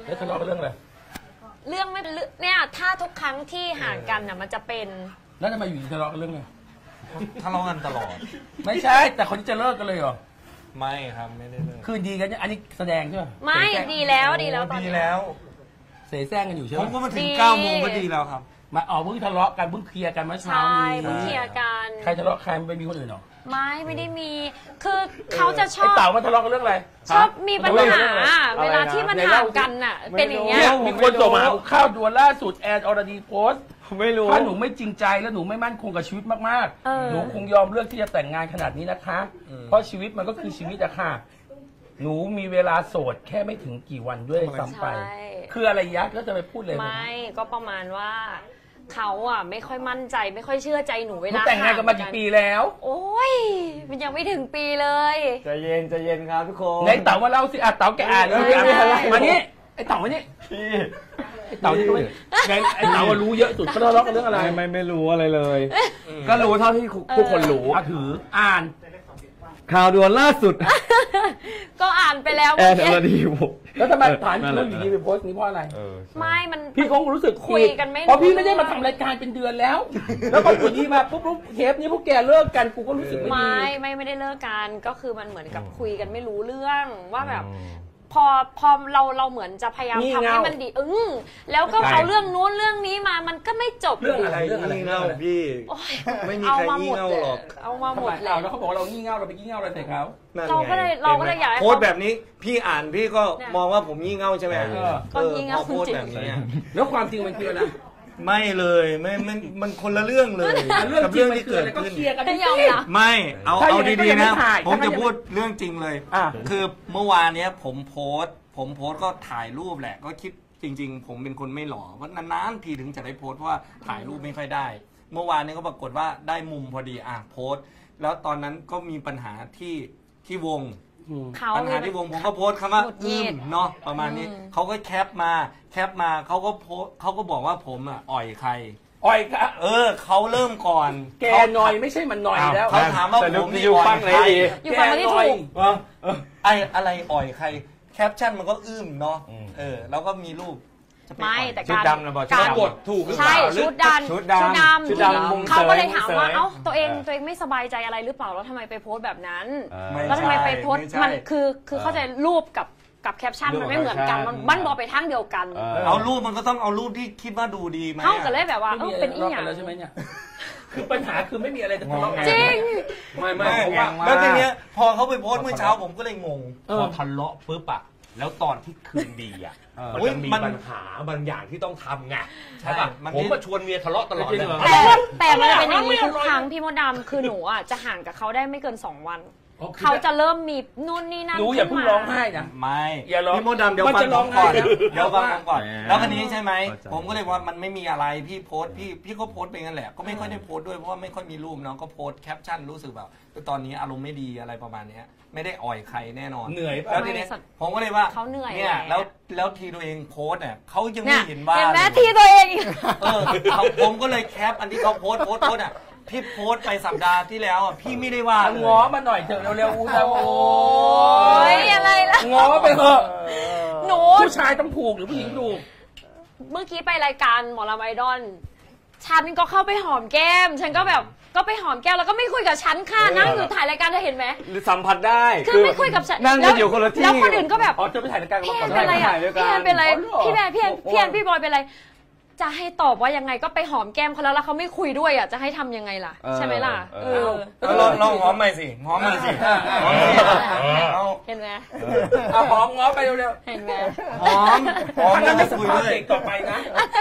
แล้วทะเลาะกันเรื่องอะไรเรื่องไม่เนี่ยถ้าทุกครั้งที่ห่างกันน่ะมันจะเป็นแล้วทำไมอยู่ดีทะเลาะกันเรื่องอะไรทะเลาะกันตลอดไม่ใช่แต่คนที่จะเลิกกันเลยเหรอไม่ครับไม่ได้เลิกคืนดีกันเนี่ยอันนี้แสดงใช่ไหมไม่ดีแล้วตอนนี้ดีแล้วเสแสร้งกันอยู่ใช่ไหมผมก็มาถึง9 โมงก็ดีแล้วครับมาเพิ่งทะเลาะกันเพิ่งเคลียร์กันเมื่อเช้านี้เพิ่งเคลียร์กันใครทะเลาะใครไม่มีคนอื่นหรอไม่ได้มีคือเขาจะชอบไอ้เต่ามันทะเลาะกันเรื่องอะไรชอบมีปัญหาเวลาที่มันห่างกันน่ะเป็นอย่างเงี้ยมีคนส่งมาข้าวด่วนล่าสุดแอนอรดีโพสต์ไม่รู้ถ้าหนูไม่จริงใจและหนูไม่มั่นคงกับชีวิตมากๆหนูคงยอมเลือกที่จะแต่งงานขนาดนี้นะคะเพราะชีวิตมันก็คือชีวิตอะค่ะหนูมีเวลาโสดแค่ไม่ถึงกี่วันด้วยซ้ำไปคืออะไรยักษ์แล้วจะไปพูดเลยไม่ก็ประมาณว่าเขาอะไม่ค่อยมั่นใจไม่ค่อยเชื่อใจหนูเวลาแต่งงานกันมากี่ปีแล้วโอ้ยมันยังไม่ถึงปีเลยใจเย็นครับทุกคนไอ้เต่ามาเล่าสิเต่าแกอ่านมานี่ไอ้เต่ามานี่ไอ้เต่าที่ไอ้เต่ารู้เยอะสุดเขาทะเลาะกันเรื่องอะไรไม่รู้อะไรเลยก็รู้เท่าที่ทุกคนรู้ถืออ่านข่าวด่วนล่าสุดก็อ่านไปแล้วแอนอรดีแล้วทำไมผ่านคุณอยู่ดีไปโพสต์นี้เพราะอะไรไม่มันพี่คงรู้สึกคุยกันไม่เพราะพี่ไม่ได้มาทำรายการเป็นเดือนแล้วแล้วก็อยู่ดีมาปุ๊บเทปนี้พวกแกเลิกกันกูก็รู้สึกไม่ได้เลิกกันก็คือมันเหมือนกับคุยกันไม่รู้เรื่องว่าแบบพอเราเหมือนจะพยายามทำให้มันดีแล้วก็เอาเรื่องนู้นเรื่องนี้มามันก็ไม่จบเรื่องอะไรงี่เง่าพี่ไม่มีใครงี่เง่าหรอกเอามาหมดแล้วเขาบอกเรางี่เง่าเราไปงี่เง่าอะไรใส่เขาเราก็เลยอยากโพสแบบนี้พี่อ่านพี่ก็มองว่าผมงี่เง่าใช่ไหมก็งี่เง่าโพสแบบนี้แล้วความจริงมันคืออะไรไม่เลยมันคนละเรื่องเลยกับเรื่องที่เกิดขึ้นไม่เอาดีๆนะผมจะพูดเรื่องจริงเลยคือเมื่อวานนี้ผมโพสก็ถ่ายรูปแหละก็คิดจริงๆผมเป็นคนไม่หล่อเพราะนานๆทีถึงจะได้โพสเพราะว่าถ่ายรูปไม่ค่อยได้เมื่อวานนี้ก็ปรากฏว่าได้มุมพอดีโพสแล้วตอนนั้นก็มีปัญหาที่วงปัญหาที่วงผมก็โพสคำว่าเนาะประมาณนี้เขาก็แคปมาเขาก็บอกว่าผมอ่อยใครอ่อยค่ะเขาเริ่มก่อนแกหน่อยไม่ใช่มันหน่อยแล้วเขาถามว่าผมอยู่ฝั่งไหนอยู่ฝั่งที่ถูกอะไรอ่อยใครแคปชั่นมันก็เนาะแล้วก็มีรูปไม่แต่ชุดดำนะบอกชุดกดถูกใช่ชุดดำเขาก็เลยถามว่าตัวเองไม่สบายใจอะไรหรือเปล่าแล้วทำไมไปโพสแบบนั้นแล้วทำไมไปโพสมันคือเข้าใจรูปกับแคปชั่นมันไม่เหมือนกันมันบอกไปทางเดียวกันเอารูปมันก็ต้องเอารูปที่คิดว่าดูดีไหมเท่ากันเลยแบบว่าเป็นอีหยังแล้วใช่ไหมเนี่ยคือปัญหาคือไม่มีอะไรจะทะเลาะกันจริงไม่แล้วทีเนี้ยพอเขาไปโพสเมื่อเช้าผมก็เลยงงพอทะเลาะปุ๊บอะแล้วตอนที่คืนดีอ่ะมันจะมีปัญหาบางอย่างที่ต้องทำไงใช่ป่ะผมมาชวนเมียทะเลาะตลอดเลยแต่มันเป็นอย่างนี้ทุกครั้งพี่มดดำคือหนูอ่ะจะห่างกับเขาได้ไม่เกิน2 วันเขาจะเริ่มมีนู่นนี่นั่นหนูอย่าเพิ่งร้องไห้นะไม่อย่าร้องพี่มดดำเดี๋ยวฟังผมก่อนแล้วคันนี้ใช่ไหมผมก็เลยว่ามันไม่มีอะไรพี่โพสพี่ก็โพสไปงั้นแหละก็ไม่ค่อยได้โพสด้วยเพราะว่าไม่ค่อยมีรูปน้องก็โพสแคปชั่นรู้สึกแบบตอนนี้อารมณ์ไม่ดีอะไรประมาณนี้ไม่ได้อ่อยใครแน่นอนเหนื่อยแล้วทีนี้ผมก็เลยว่าเขาเหนื่อยเนี่ยแล้วทีตัวเองโพสเนี่ยเขายังไม่เห็นว่าเห็นไหมทีตัวเองผมก็เลยแคปอันที่เขาโพสอ่ะพี่โพสไปสัปดาห์ที่แล้วอ่ะพี่ไม่ได้ว่าง้อมาหน่อยเถอะเร็วๆโอ้ยอะไรล่ะง้อไปเถอะหนูผู้ชายต้องถูกหรือผู้หญิงถูกเมื่อกี้ไปรายการหมอลำไอดอลฉันก็เข้าไปหอมแก้มฉันก็แบบก็ไปหอมแก้มแล้วก็ไม่คุยกับฉันค่ะนั่งอยู่ถ่ายรายการเธอเห็นไหมหรือสัมผัสได้คือไม่คุยกับฉันนั่งอยู่คนละที่แล้วคนอื่นก็แบบจะไปถ่ายรายการพี่แอนเป็นอะไรอ่ะพี่แอนเป็นอะไรพี่แอนพี่บอยเป็นอะไรจะให้ตอบว่ายังไงก็ไปหอมแก้มเขาแล้วเขาไม่คุยด้วยอ่ะจะให้ทำยังไงล่ะใช่ไหมล่ะลองหอมใหม่สิหอมใหม่สิเห็นไหมหอมง้อไปเร็วๆเห็นไหมหอมนั่นไม่คุยด้วยต่อไปนะ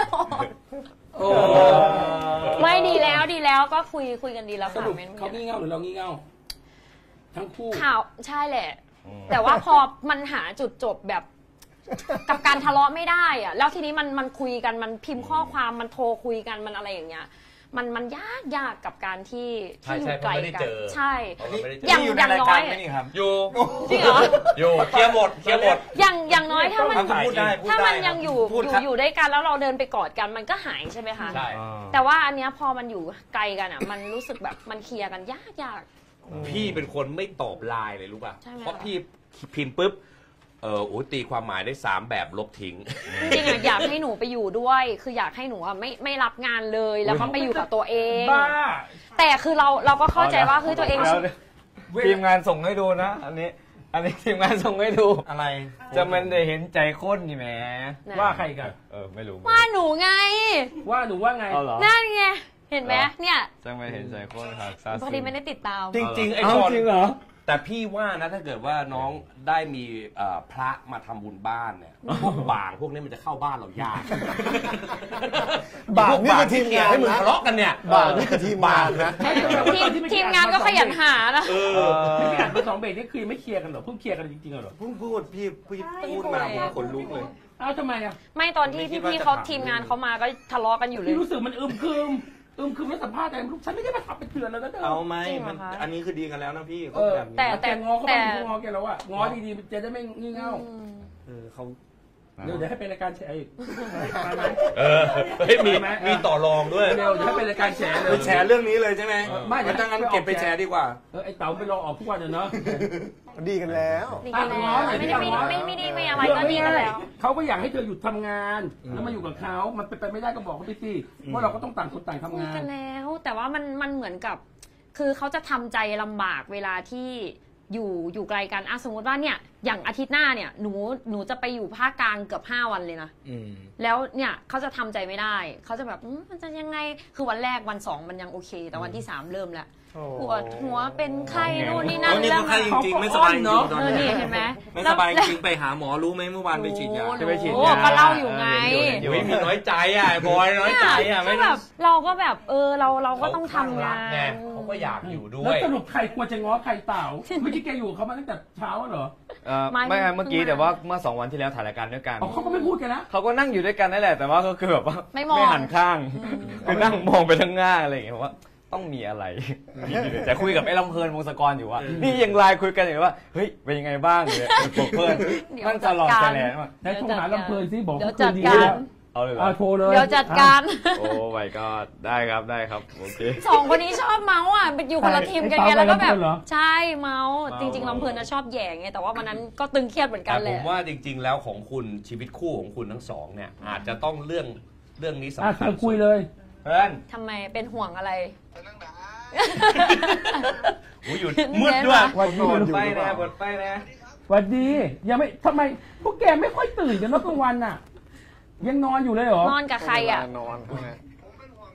ไม่ดีแล้วก็คุยกันดีแล้วสรุปเขางี่เง่าหรือเรางี่เง่าทั้งคู่ข่าวใช่แหละแต่ว่าพอมันหาจุดจบแบบกับการทะเลาะไม่ได้อะแล้วทีนี้มันคุยกันมันพิมพ์ข้อความมันโทรคุยกันมันอะไรอย่างเงี้ยมันยากกับการที่อยู่ไกลกันใช่อย่างน้อยอยู่จริงเหรออยู่เคลียร์หมดอย่างน้อยถ้ามันยังอยู่ด้วยกันแล้วเราเดินไปกอดกันมันก็หายใช่ไหมคะใช่แต่ว่าอันเนี้ยพอมันอยู่ไกลกันอ่ะมันรู้สึกแบบมันเคลียร์กันยากพี่เป็นคนไม่ตอบไลน์เลยรู้ป่ะเพราะพี่พิมพ์ปุ๊บตีความหมายได้3แบบลบทิ้งจริงๆอยากให้หนูไปอยู่ด้วยคืออยากให้หนูไม่รับงานเลยแล้วก็ไปอยู่กับตัวเองบ้าแต่คือเราก็เข้าใจว่าคือตัวเองทีมงานส่งให้ดูนะอันนี้ทีมงานส่งให้ดูอะไรจะมันได้เห็นใจคนนี่แหมว่าใครกันไม่รู้ว่าหนูไงว่าหนูว่าไงนั่นไงเห็นไหมเนี่ยจะไม่เห็นใจคนครับพอดีไม่ได้ติดตามจริงๆไอ้คนจริงเหรอแต่พี่ว่านะถ้าเกิดว่าน้องได้มีพระมาทำบุญบ้านเนี่ยพวกบางพวกนี้มันจะเข้าบ้านเรายากบางนี่คือทีมงานให้มึงทะเลาะกันเนี่ยบางนี่คือทีมงานนะทีมงานก็ขยันหานะพี่อ่านมา2 เบรกนี่คือไม่เคลียร์กันหรอเพิ่งเคลียร์กันจริงๆเหรอเพิ่งพูดพี่พูดมาผมขนลุกเลยทำไมอ่ะไม่ตอนที่พี่เขาทีมงานเขามาก็ทะเลาะกันอยู่เลยรู้สึกมันคือไม่สัมภาษณ์แต่ลูกฉันไม่ได้มาทำเป็นเถื่อนแล้วนะเอาไหมอันนี้คือดีกันแล้วนะพี่แต่งอเขาไม่งอแกแล้วว่างอดีๆจะได้ไม่งี่เง่าเขาเดี๋ยวให้เป็นรายการแฉอีกมีต่อรองด้วยเดี๋ยวให้เป็นรายการแฉเลยแฉเรื่องนี้เลยใช่ไหมไม่ถ้างั้นเก็บไปแฉดีกว่าไอ้เต๋าไปรอออกทุกวันเนาะดีกันแล้วไม่ได้อะไรก็ดีกันแล้วเขาก็อยากให้เธอหยุดทำงานแล้วมาอยู่กับเขามันเป็นไปไม่ได้ก็บอกเขาไปสิว่าเราก็ต้องต่างคนต่างทำงานกันแล้วแต่ว่ามันเหมือนกับคือเขาจะทำใจลำบากเวลาที่อยู่ไกลกันสมมติว่าเนี่ยอย่างอาทิตย์หน้าเนี่ยหนูจะไปอยู่ภาคกลางเกือบ5 วันเลยนะแล้วเนี่ยเขาจะทำใจไม่ได้เขาจะแบบมันจะยังไงคือวันแรกวัน2มันยังโอเคแต่วันที่3เริ่มแล้วปวดหัวเป็นไข้นู่นนี่นั่นแล้วไข้จริงๆไม่สบายจริงตอนนี้เห็นไหมไม่สบายจริงไปหาหมอรู้ไหมเมื่อวานไปฉีดยาก็เล่าอยู่ไงไม่มีน้อยใจบอยน้อยใจไม่แบบเราก็แบบเราก็ต้องทำงานเขาก็อยากอยู่ด้วยแล้วสรุปใครควรจะง้อใครเต่าเมื่อกี้แกอยู่เขามาตั้งแต่เช้าเหรอไม่เมื่อกี้แต่ว่าเมื่อ2 วันที่แล้วถ่ายรายการด้วยกันเขาก็ไม่พูดกันนะเขาก็นั่งอยู่ด้วยกันนั่นแหละแต่ว่าก็คือแบบว่าไม่หันข้างคือนั่งมองไปทางหน้าอะไรอย่างเงี้ยว่าต้องมีอะไรแต่คุยกับไอ้ลำเพลินวงศกรอยู่ว่านี่ยังไลน์คุยกันอยู่ว่าเฮ้ยเป็นยังไงบ้างเนี่ยบอกเพื่อนนั่งตลอดแฉลว่าได้โทรหาลำเพลินซิบอกเดี๋ยวจัดการเอาเลยโทรเลยเดี๋ยวจัดการโอ้ไม่ก็ได้ครับโอเค 2 คนนี้ชอบเมาส์เป็นอยู่คนละทีมกันไงแล้วก็แบบใช่เมาส์จริงๆลำเพลินชอบแย่งไงแต่ว่าวันนั้นก็ตึงเครียดเหมือนกันเลยผมว่าจริงๆแล้วของคุณชีวิตคู่ของคุณทั้ง2เนี่ยอาจจะต้องเรื่องนี้สำคัญคุยเลยเพื่อนทำไมเป็นห่วงอะไรอยู่มืดด้วยบดไปนะวันดียังไม่ทำไมพวกแกไม่ค่อยตื่นกันกลางวันน่ะยังนอนอยู่เลยเหรอนอนกับใครอ่ะนอนเป็นห่วง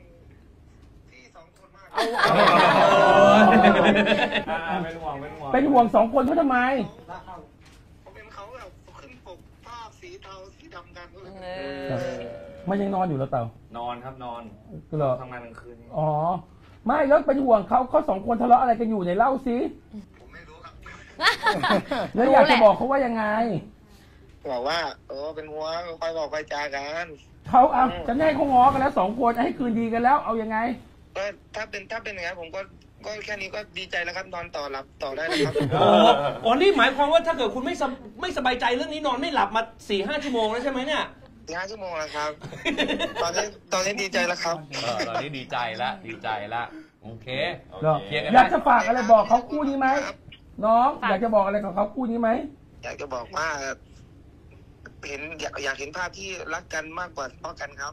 2 คนเขาทำไมผมเป็นเขาแบบขึ้นปกผ้าสีเทาสีดำกันมันยังนอนอยู่แล้วเต่านอนครับนอนทำงานกลางคืนอ๋อไม่แล้วเป็นห่วงเขา2 คนทะเลาะอะไรกันอยู่ในเล่าสิผมไม่รู้ครับแล้วอยากจะบอกเขาว่ายังไงบอกว่าเป็นห่วงคอยบอกคอยจากันเขาจะให้เขาง้อกันแล้ว2 คนให้คืนดีกันแล้วเอายังไงถ้าเป็นอย่างนั้นผมก็แค่นี้ก็ดีใจแล้วครับนอนต่อหลับต่อได้แล้วครับอ๋อนี่หมายความว่าถ้าเกิดคุณไม่สบายใจเรื่องนี้นอนไม่หลับมา 4-5 ชั่วโมงแล้วใช่ไหมเนี่ย 5 ชั่วโมงแล้วครับตอนนี้ดีใจแล้วครับตอนนี้ดีใจละโอเคอยากจะฝากอะไรบอกเขาคู่นี้ไหมน้องอยากจะบอกอะไรกับเขาคู่นี้ไหมอยากจะบอกว่าอยากเห็นภาพที่รักกันมากกว่าทะเลาะกันครับ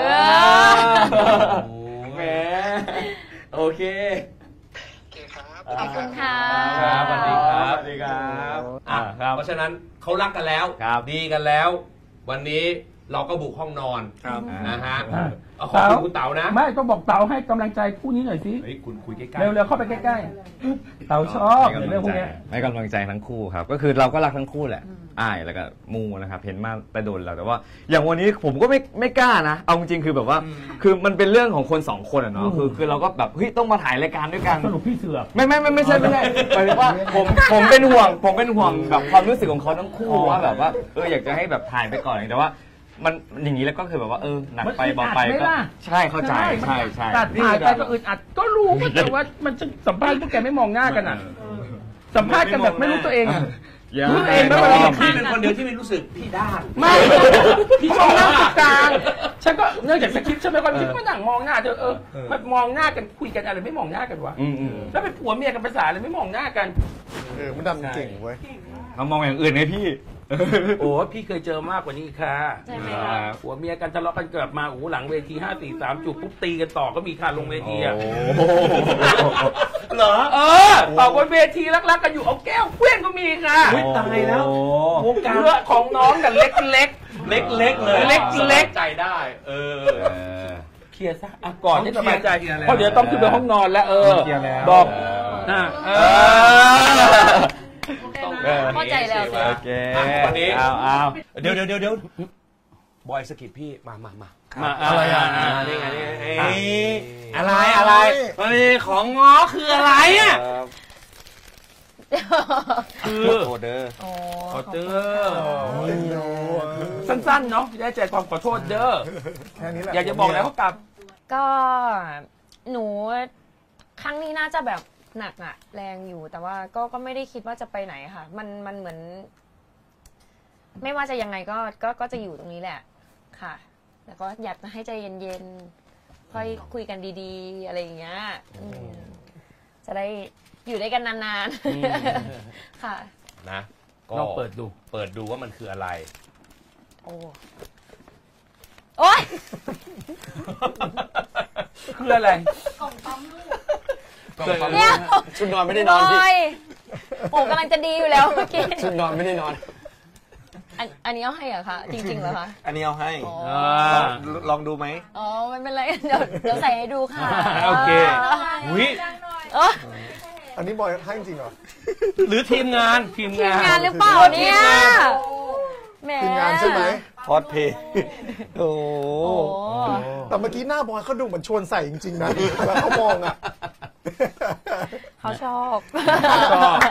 แหมโอเคครับขอบคุณค่ะสวัสดีครับเพราะฉะนั้นเขารักกันแล้วดีกันแล้ววันนี้เราก็บุกห้องนอนนะฮะขอบคุณคุณเต๋านะไม่ต้องบอกเต๋าให้กำลังใจคู่นี้หน่อยสิคุณคุยใกล้ๆเร็วๆเข้าไปใกล้ๆเต๋าชอบเรื่องพวกนี้ให้กำลังใจทั้งคู่ครับก็คือเราก็รักทั้งคู่แหละแล้วก็มูนะครับเห็นมาไปโดนแล้วแต่ว่าอย่างวันนี้ผมก็ไม่กล้านะเอาจริงๆคือแบบว่าคือมันเป็นเรื่องของคน2 คนอ่ะเนาะคือเราก็แบบเฮ้ยต้องมาถ่ายรายการด้วยกันสรุปพี่เสือกไม่ใช่หมายถึงว่าผมเป็นห่วงแบบความรู้สึกของเขาทั้งคู่ว่าแบบว่าอยากจะให้แบบถ่ายไปก่อนแต่ว่ามันอย่างนี้แล้วก็คือแบบว่าหนักไปเบาไปก็ใช่เข้าใจใช่ตัดถ่ายไปก็อึดอัดก็รู้แต่ว่ามันจะสัมภาษณ์พวกแกไม่มองหน้ากันอ่ะสัมภาษณ์กันแบบไม่รู้ตัวเองรู้ตัวเองไม่ว่าพี่เป็นคนเดียวที่ไม่รู้สึกพี่ด้านไม่พี่มองหน้ากลางฉันก็เนื่องจากสคริปต์ใช่ไหมคนที่มานั่งมองหน้าเธอมันมองหน้ากันคุยกันอะไรไม่มองหน้ากันวะแล้วเป็นผัวเมียกันภาษาอะไรไม่มองหน้ากันมันดำเก่งเว้ยเขามองอย่างอื่นไงพี่โอ้พี่เคยเจอมากกว่านี้ค่ะใช่ไหมคะผัวเมียกันทะเลาะกันเกิดมาโอ้หลังเวที5 4 3จุบปุ๊บตีกันต่อก็มีค่ะลงเวทีอ่ะเหรอต่อบนเวทีรักๆกันอยู่เอาแก้วเคลื่อนก็มีค่ะตายแล้ววงการเรื่องของน้องกันเล็กเล็กๆเลยเล็กใจได้เคลียร์ซะอ่ะก่อนให้สบายใจเคลียร์แล้วเพราะเดี๋ยวต้องขึ้นไปห้องนอนแล้วเคลียร์แล้วบอกเข้าใจแล้วสิโอเควันนี้เอาเดี๋ยวบอยสกิปพี่มาอะไรอ่ะนี่ไงอะไรเฮ้ยของง้อคืออะไรอ่ะคือโอเดอร์ขอเด้อสั้นๆเนาะได้ใจความขอโทษเด้อแค่นี้แหละอยากจะบอกแล้วเขากลับก็หนูครั้งนี้น่าจะแบบหนักอะแรงอยู่แต่ว่าก็ไม่ได้คิดว่าจะไปไหนค่ะมันเหมือน ไม่ว่าจะยังไงก็จะอยู่ตรงนี้แหละค่ะแล้วก็อยากจะให้ใจเย็นๆค่อยคุยกันดีๆอะไรอย่างเงี้ยจะได้อยู่ด้วยกันนานๆค่ะนะก็ลองเปิดดูว่ามันคืออะไรโอ๊ยคืออะไรเนี่ยชุดนอนไม่ได้นอนพี่โอ้กำลังจะดีอยู่แล้วเมื่อกี้ชุดนอนไม่ได้นอนอันนี้เอาให้เหรอคะจริงๆเหรอคะอันนี้เอาให้อ๋อลองดูไหมอ๋อไม่เป็นไรเดี๋ยวใส่ให้ดูค่ะโอเคอุ้ยเอ้ยอันนี้บอยให้จริงเหรอหรือทีมงานทีมงานหรือเปล่าเนี่ยแหมทีมงานใช่ไหมพอดเพย์โอ้โอ้แต่เมื่อกี้หน้าบอยเขาดูเหมือนชวนใส่จริงๆนะแล้วเขามองอ่ะเขาชอบชอบ